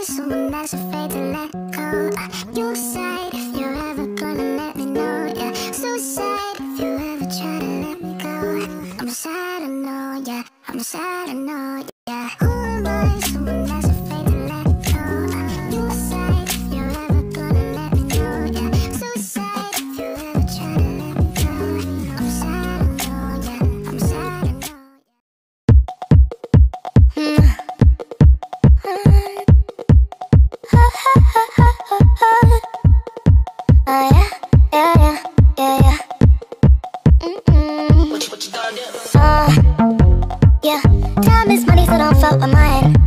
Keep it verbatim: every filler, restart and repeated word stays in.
by someone that's afraid to let go. uh, You said if you're ever gonna let me know, yeah. So sad if you ever try to let me go. I'm sad, I know, yeah. I'm sad, I know, yeah. Who am I? Someone that's afraid to let go. uh, You said if you're ever gonna let me know, yeah. So sad if you ever try to let me go. I'm sad, I know, yeah. I'm sad, I know, yeah. Mm. Oh yeah, yeah, yeah, yeah, yeah. Mm-mm. What you, what you gonna do? Uh, yeah, time is money, so don't fuck with mine.